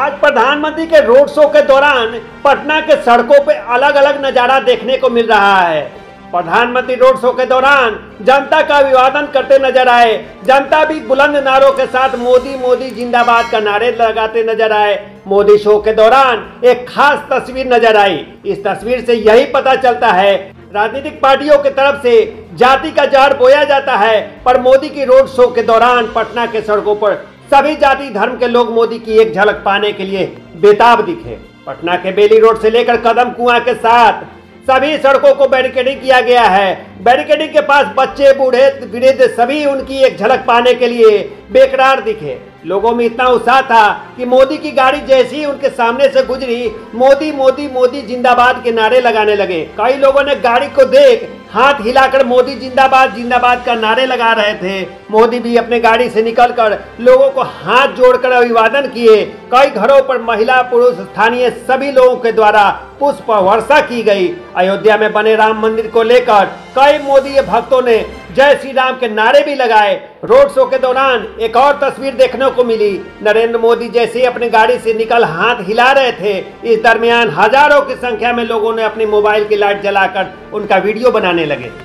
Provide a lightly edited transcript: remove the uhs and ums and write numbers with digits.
आज प्रधानमंत्री के रोड शो के दौरान पटना के सड़कों पे अलग अलग नजारा देखने को मिल रहा है। प्रधानमंत्री रोड शो के दौरान जनता का अभिवादन करते नजर आए। जनता भी बुलंद नारों के साथ मोदी मोदी जिंदाबाद का नारे लगाते नजर आए। मोदी शो के दौरान एक खास तस्वीर नजर आई। इस तस्वीर से यही पता चलता है राजनीतिक पार्टियों की तरफ से जाति का जहर बोया जाता है, पर मोदी की रोड शो के दौरान पटना के सड़कों पर सभी जाति धर्म के लोग मोदी की एक झलक पाने के लिए बेताब दिखे। पटना के बेली रोड से लेकर कदम कुआं के साथ सभी सड़कों को बैरिकेडिंग किया गया है। बैरिकेडिंग के पास बच्चे बूढ़े वृद्ध सभी उनकी एक झलक पाने के लिए बेकरार दिखे। लोगों में इतना उत्साह था कि मोदी की गाड़ी जैसी ही उनके सामने से गुजरी, मोदी मोदी मोदी जिंदाबाद के नारे लगाने लगे। कई लोगों ने गाड़ी को देख हाथ हिलाकर मोदी जिंदाबाद जिंदाबाद का नारे लगा रहे थे। मोदी भी अपने गाड़ी से निकलकर लोगों को हाथ जोड़कर अभिवादन किए। कई घरों पर महिला पुरुष स्थानीय सभी लोगों के द्वारा पुष्प वर्षा की गई। अयोध्या में बने राम मंदिर को लेकर कई मोदी भक्तों ने जय श्री राम के नारे भी लगाए। रोड शो के दौरान एक और तस्वीर देखने को मिली। नरेंद्र मोदी जैसे ही अपनी गाड़ी से निकल हाथ हिला रहे थे, इस दरमियान हजारों की संख्या में लोगों ने अपने मोबाइल की लाइट जलाकर उनका वीडियो बनाने लगे।